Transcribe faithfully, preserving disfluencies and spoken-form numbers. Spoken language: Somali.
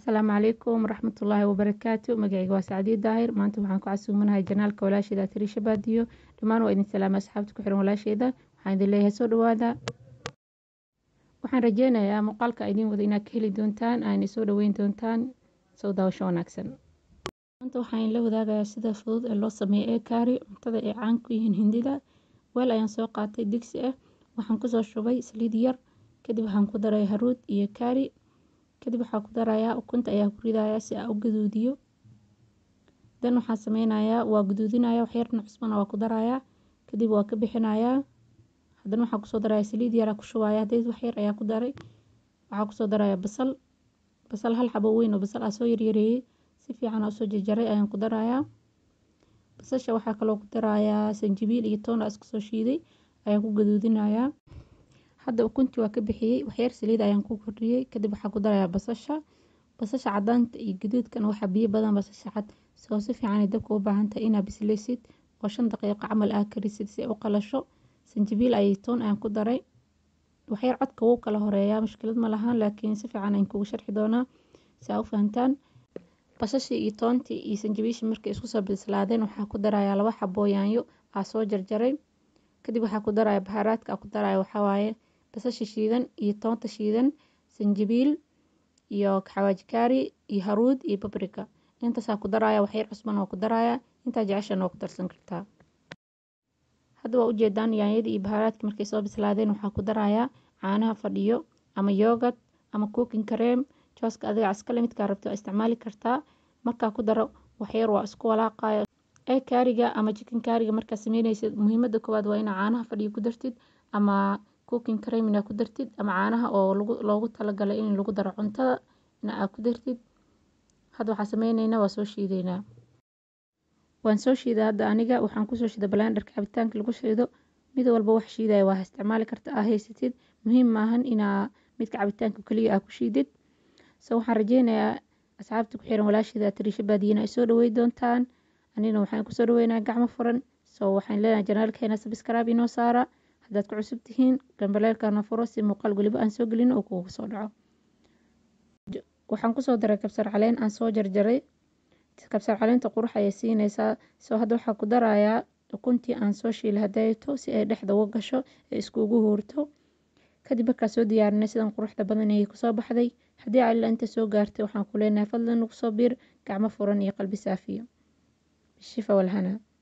السلام عليكم ورحمة الله وبركاته. مقعي واسعدي داهر ما أنتم waxaan ku casuumanahay janaalka walaashayda Tiriisha Baadiyo. Dhamaan waa idin salaam asxaabta ku xiran walaashayda. Waxaan idin leeyahay soo dhawaada. Waxaan rajeynayaa muuqaalka idin wada inaad ka heli doontaan, ayna soo dhaweyn doontaan soo daawasho wanaagsan. Maanta waxaan la wadaagayaa sida fudud ee loo sameeyo ee kaari cuntada ee caan ku yihiin Hindida. Weel ayaan soo qaatay digsi ah. Waxaan ku soo shubay saliid yar. Kadib waxaan ku daray haruud iyo kaari. kadib waxaa ku darayaa ukunta ayaa ku ridayaa si aan u gaduudiyo. dan waxaan sameynayaa waa gaduudinayaa wax yarna cusbana waa ku darayaa. kadib waa ka bixinayaa. haddana waxaan kusoo darayaa saliid yar ku shubayaa hadeed wax yar ayaa ku daray. waxaa kusoo darayaa basal basal hal xabo weyn oo basal ah soo yaryareeyay si fiican oo soo jarjaray ayaan ku darayaa. basasha waxaa kaloo ku darayaa sanjabiil iyo toon aan isku soo shiiday ayaan ku gaduudinayaa. hadda ukuntii waa ka bixiyay wax yar saliid ayaan ku kordhiyay. kadib waxaan ku darayaa basasha basasha cadaanta iyo gaduudkana waxa biyo badan basasha cad soo si fiican ay dabka u baahan tahay inaad bislaysid oo shan daqiiqo camal aad karisid si ay u qalasho. sanjabiil ay toon ayaan ku daray. wax yar codka wuu kala horeeyaa mushkilad ma lahan laakiin si fiican ayaan kugu sharxi doonaa si aad u fahantaan. basashii iyo toontii iyo sanjabiishii markay isku soo bislaadeen waxaa ku darayaa laba xabo yaanyo aan soo jarjaray. kadib waxaa ku darayaa baharaadka aan ku darayaa waxaa waaye basasha shiidan iyo toonta shiidan sanjabiil iyo xawaaji kaari iyo haruud iyo paprika. intaas aan ku darayaa wax yar cusbana waa ku darayaa inta jeceshan waa ku darsan kartaa. hadda waa u jeedaan yaanyada iyo baharaadka markay soo bislaadeen waxaa ku darayaa caanaha fadhiyo ama yogurt ama cooking cream jooska adiga askale midka rabto isticmaali kartaa. markaa ku daro wax yar waa isku walaaqaya. ee kaariga ama chicken kaariga markaa sameynaysid muhiimada koowaad waa in caanaha fadhiyo ku dartid ama cooking cream ina ku dartid ama caanaha oo lagu loogu talagalay in lagu daro cuntada ina aad ku dartid. hadda waxaan sameynaynaa waa soo shiidaynaa. waan soo shiiday hadda aniga waxaan ku soo shiiday blenderka cabitaanka lagu shiido. mid walba wax shiidaya waa isticmaali kartaa ah haysatid muhiim maahan inaa midka cabitaanka kaliya aad ku shiidid. so waxaan rajeynayaa asxaabta ku xiran walaashayda Tiriisha Baadiyo ay soo dhaweey doontaan. anina waxaan ku soo dhaweynaa gacmo furan. so waxaan leenahay janaalkeena subscribe inoo saara haddaad ku cusub tihiin gambaleelkana furo si muuqaal waliba aan soo gelin oo kugu soo dhaco. waxaan kusoo daray kabsar caleen aan soo jarjaray. kabsar caleenta qurux ayay siinaysaa. soo hadda waxaa ku darayaa ukuntii aan soo shiilay hadayto si ay dhexda uga gasho ee iskugu huurto. kadib markaa soo diyaarinay sidan quruxda badan ayay kusoo baxday. haddii aad ilaa inta soo gaartay waxaan ku leenahay fadlan nagu soo biir gacmo furan iyo qalbi saafiyo. bishifa walhana.